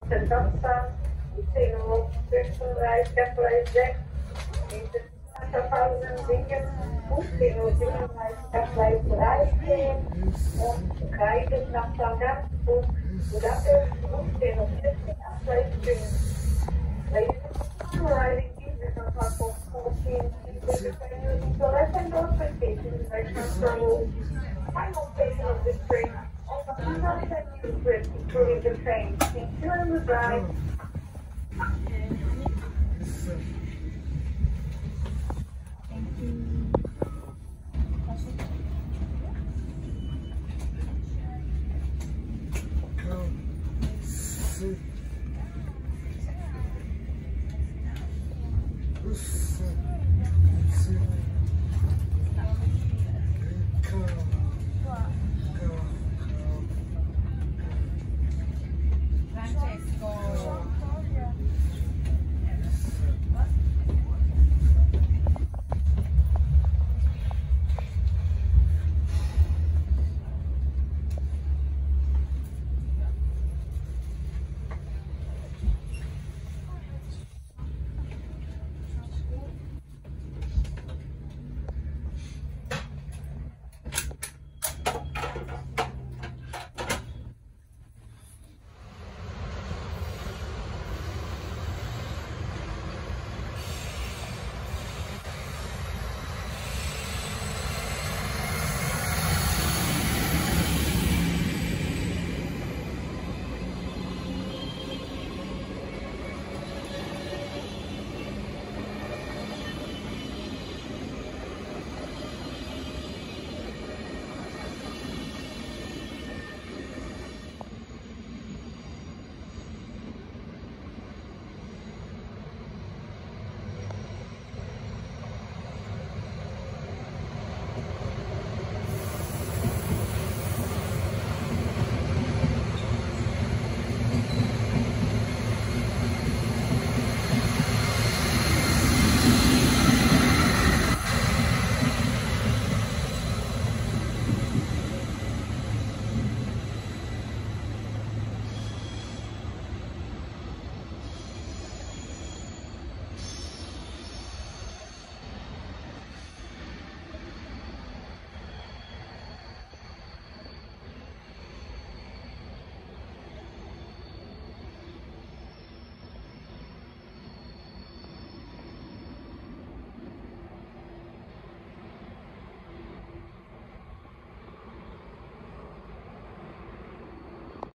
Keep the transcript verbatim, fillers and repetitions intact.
Samstag, zehn fünfunddreißig, Gleis sechs, Schaffhausen, Singen, fünfzehn Uhr siebenunddreißig, Gleis dreizehn und Kreide nach Sankt-Ansbruck, Budapest, fünfzehn Uhr vierzig, Gleis fünf. Ladies and arriving users on platform fourteen, please using the left-hand door station in the transfer. Final station of this train, also do not send you script, including the train. Ensure you drive. Yes.